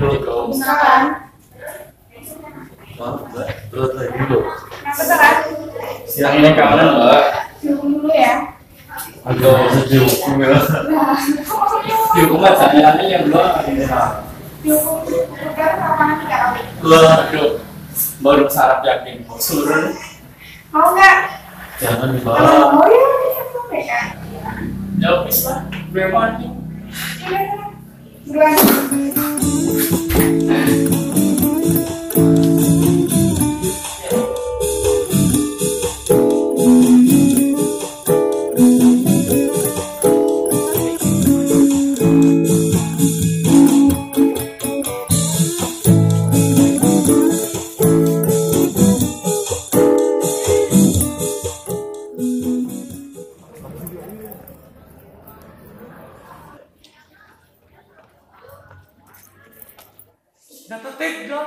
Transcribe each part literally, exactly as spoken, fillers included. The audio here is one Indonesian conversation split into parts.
Misalkan. Maaf mbak, terus lagi dulu. Kenapa terat? Siang ini kangen mbak. Dihukum dulu ya. Agak dihukum ya. Dihukum aja ya mbak. Dihukum bukan sama nanti kak. Waduh, baru sarap yakin surun. Mau nggak? Jangan mbak. Kalau mau ya bisa sampai kan. Jauh bisa, gue mati. Buruan. Dapetin dong.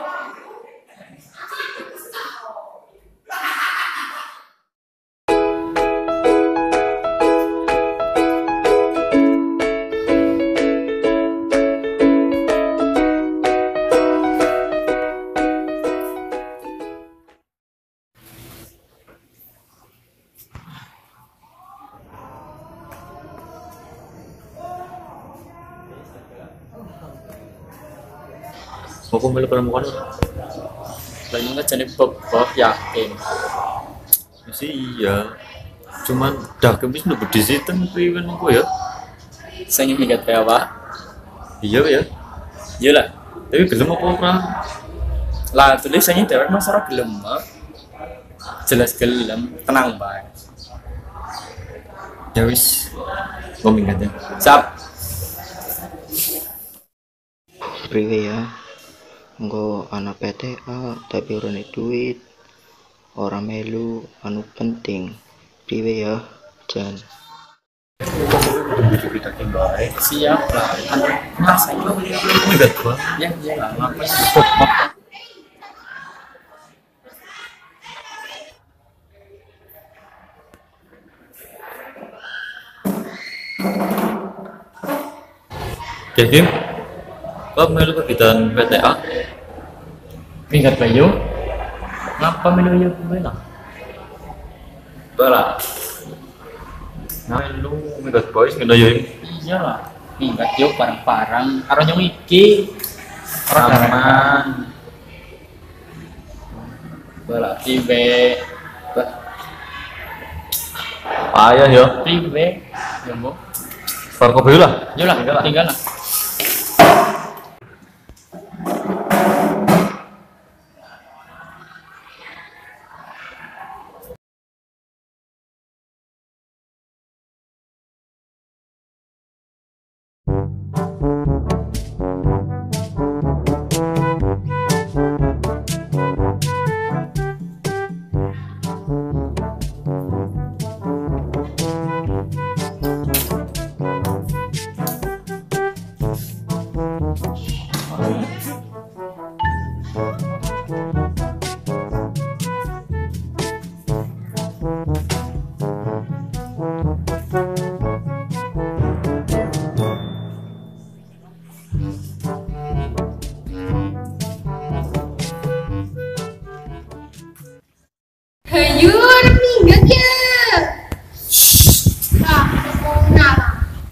Aku milih penemukan. Lalu nggak jadi bebek yakin. Sih iya. Cuman dah kemis udah berdisitan priwen aku ya. Saya ingin ingat kayak apa? Iya ya. Iya lah. Tapi belum apa orang. Lah tulisannya dewek mas ora gelem. Mak. Jelas gelem, tenang bae. Ya wis. Kau ingatnya. Sap. Priwe ya, engko anak P T A tapi ora duit, ora melu anu penting. Priwe ya, Jan. Kita baik. Siap lah. Mas ayo. Enggak gua. Ya, ya lah. Ngapain? Oke, Kim. Kau melu kegiatan P T A? Ingat Bayu? Ngapa melu ya gimana? Bala. Nah, lu minggat boys ngedoyoin Iya lah. Ingat yuk barang-barang. Karo nyong iki. aman. Bala. Tibe. Payah yo. Tibe. Ya mau. Farko bayu lah. Yuk lah. Tinggal lah. Hayur, minggat ya. Ah, mau kenapa?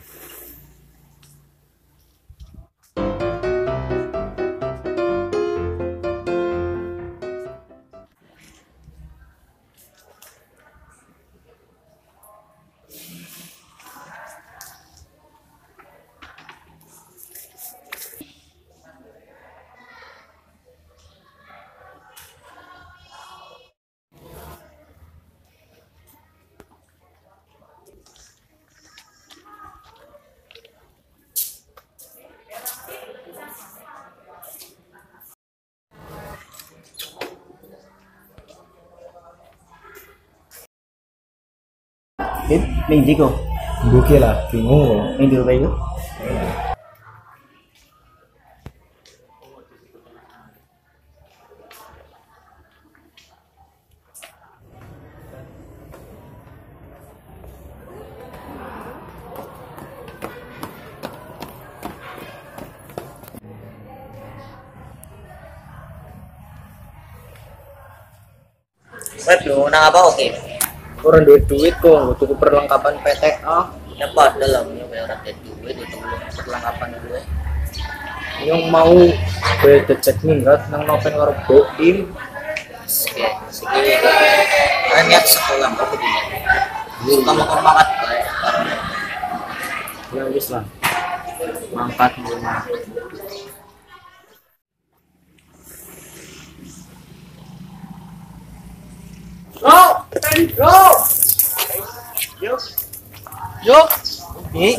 Đến mình đi cùng bố kia là thì ngu rồi anh đưa về nữa. Web lu nang apa oke? Orang duit duit kok, gue tuku perlengkapan P T A. Ya padahal lah punya kayak orang kayak duit itu perlengkapan gue. Yang mau gue cek minggat nang nopen karo Boim. Oke, segi kan niat sekolah kok dunia. Suka makan makan kayak Yang wis lah. Mangkat mulai mangkat. Bro, ready, bro. Yuk. yuk. Nih.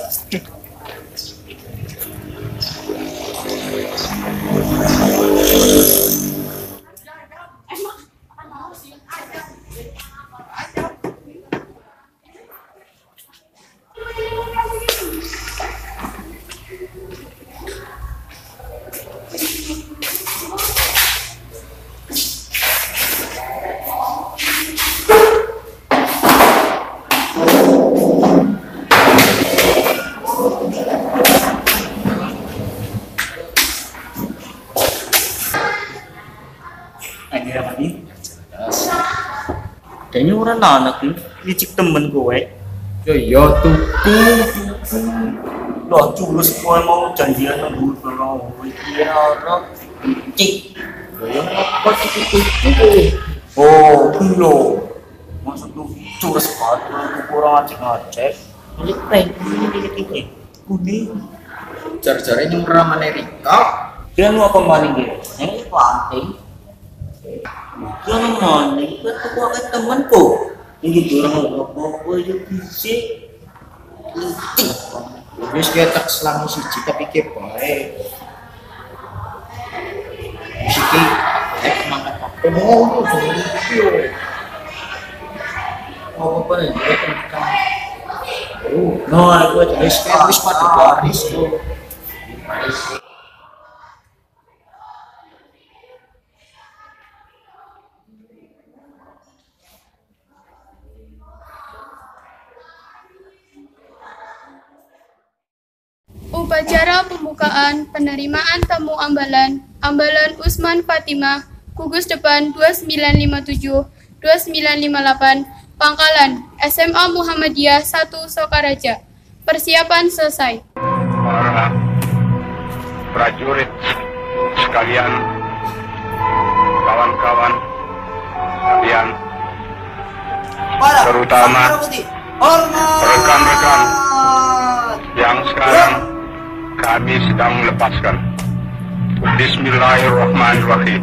Akhirnya lagi. Kayaknya orang anak nih, licik temen gue. Yo yo tuku tuku. Loh, culus gue mau janjian nunggu dulu. Iya orang cik. Yang apa tuku? Oh, belum. Maksud lu culus banget, lu kurang ngecek-ngecek. Ini kayak gini, gini, gini. Kuning. Jar-jarnya yang ramah Amerika. Dia lu apa maning dia? Yang penting. Jangan maning, kan aku akan temanku. Ini orang apa-apa yang bisa. Wis ketek selang siji tapi ke bae. Musiki nek mangkat apa mau jadi yo. Apa apa nih dia tekan. Oh, No, aku aja. wis wis pada baris tuh. Baris. Upacara pembukaan penerimaan tamu Ambalan, Ambalan Usman Fatimah, Gugus Depan dua sembilan lima tujuh dua sembilan lima delapan, Pangkalan, S M A Muhammadiyah satu Sokaraja. Persiapan selesai. Para prajurit sekalian, kawan-kawan sekalian, terutama rekan-rekan yang sekarang kami sedang melepaskan. Bismillahirrahmanirrahim.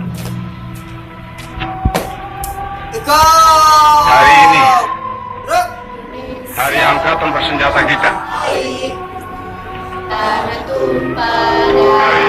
Hari ini hari angkatan bersenjata kita. Hari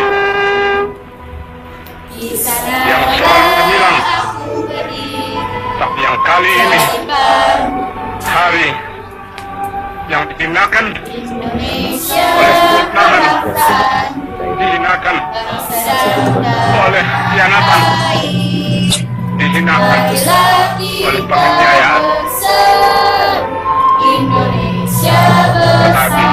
yang selalu hilang, tapi yang kali ini hari yang dihinakan oleh kemusnahan, dihinakan oleh khianatan, dihinakan oleh penganiayaan. Tetapi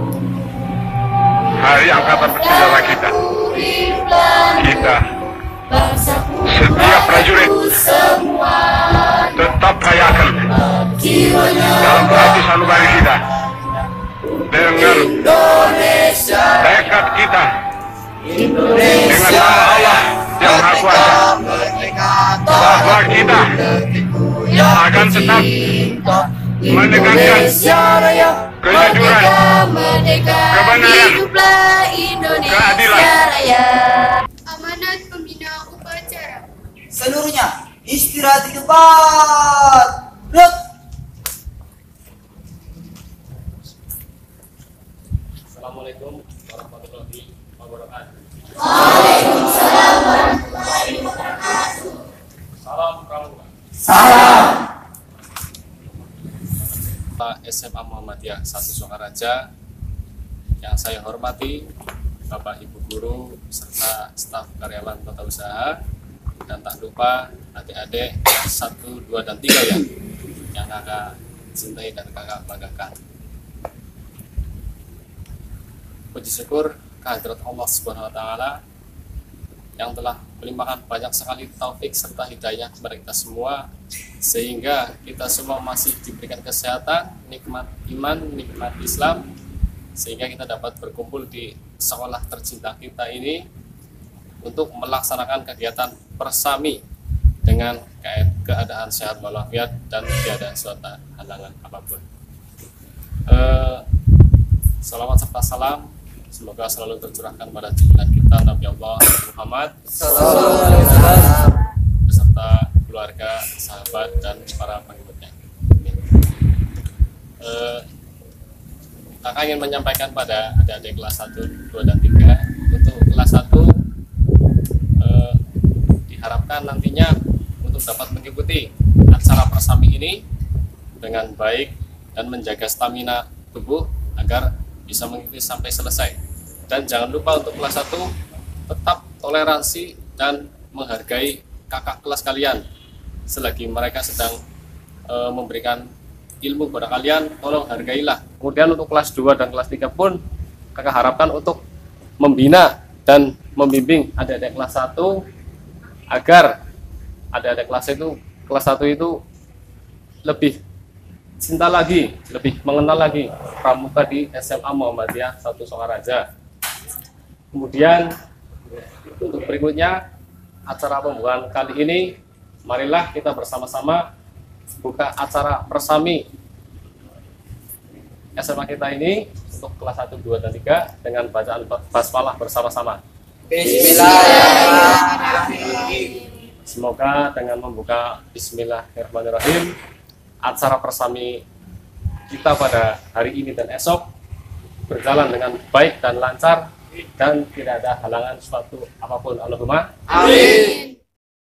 hari angkatan bersenjata kita, kita setiap prajurit tetap rayakan dalam hati sanubari kita dengan tekad kita, dengan nama Allah yang Maha Kuasa, bahwa kita akan tetap menegakkan kejujuran, kebenaran, keadilan. Amanat pembina upacara. Seluruhnya istirahat di tempat. Rut. Assalamualaikum warahmatullahi wabarakatuh. Waalaikumsalam warahmatullahi wabarakatuh. Salam pramuka. Salam. Pak S M A Muhammadiyah satu Sokaraja yang saya hormati, Bapak Ibu guru serta staf karyawan tata usaha, dan tak lupa adik-adik satu, dua, dan tiga ya yang kakak cintai dan kakak banggakan. Puji syukur kehadirat Allah Subhanahu wa taala yang telah melimpahkan banyak sekali taufik serta hidayah kepada kita semua, sehingga kita semua masih diberikan kesehatan, nikmat iman, nikmat Islam, sehingga kita dapat berkumpul di sekolah tercinta kita ini untuk melaksanakan kegiatan persami dengan keadaan sehat walafiat dan tiada suatu halangan apapun. Eh, Salawat serta salam semoga selalu tercurahkan pada junjungan kita Nabi Allah Muhammad beserta keluarga, sahabat, dan para pengikutnya. Eh, Kakak ingin menyampaikan pada adik-adik kelas satu, dua, dan tiga. Untuk kelas satu eh, diharapkan nantinya untuk dapat mengikuti acara persami ini dengan baik dan menjaga stamina tubuh agar bisa mengikuti sampai selesai. Dan jangan lupa untuk kelas satu tetap toleransi dan menghargai kakak kelas kalian. Selagi mereka sedang e, memberikan ilmu kepada kalian, tolong hargailah. Kemudian untuk kelas dua dan kelas tiga pun kakak harapkan untuk membina dan membimbing adik-adik kelas satu agar adik-adik kelas itu kelas satu itu lebih cinta lagi, lebih mengenal lagi pramuka di S M A Muhammadiyah satu Sokaraja. Kemudian untuk berikutnya acara pembukaan kali ini, marilah kita bersama-sama buka acara persami S M A kita ini untuk kelas satu, dua, dan tiga dengan bacaan basmalah bersama-sama. Bismillahirrahmanirrahim. Semoga dengan membuka Bismillahirrahmanirrahim, acara persami kita pada hari ini dan esok berjalan dengan baik dan lancar dan tidak ada halangan suatu apapun. Allahumma Amin.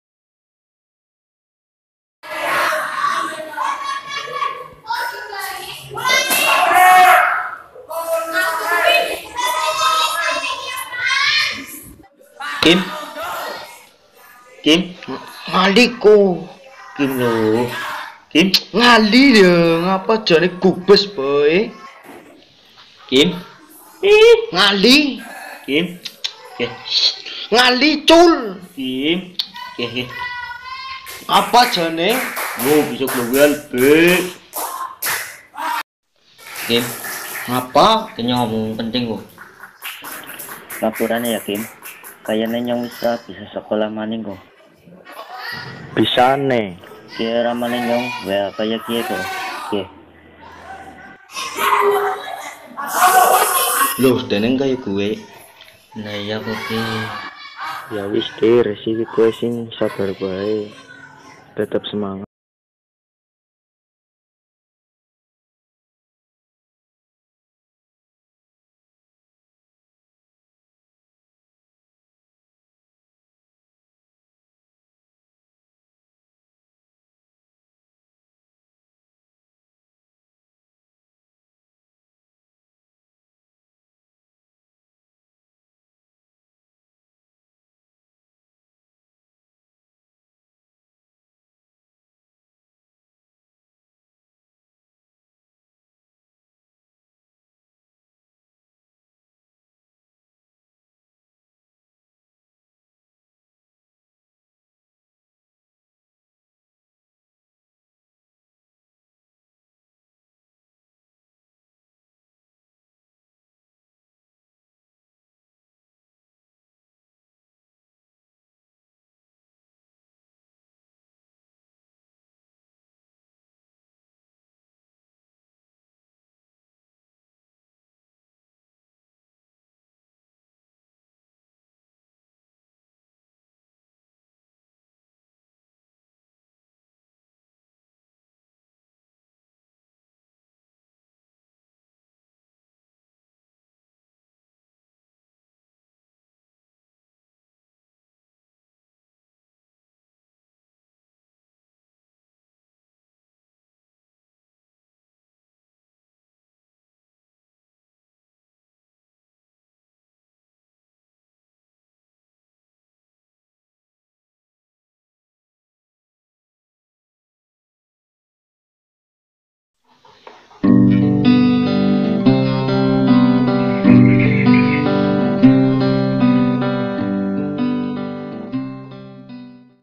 Kim, Kim, ngaliku, Kim lo, Kim, ngali dia, ngapa jadi kubes boy? Kim, ih, ngali, Kim, Kim, ngali cul, Kim, Kim, apa jadi? Lo bisa keluar be, Kim, ngapa? Kayaknya ngomong penting kok. Laporannya ya Kim, kayaknya yang bisa bisa sekolah maning kok. Bisa nih. Kira maning yang wea kayak kia kok. Oke. Loh, deneng kayak gue. Nah ya oke. Ya wis deh, resiki gue sing sabar baik. Tetap semangat.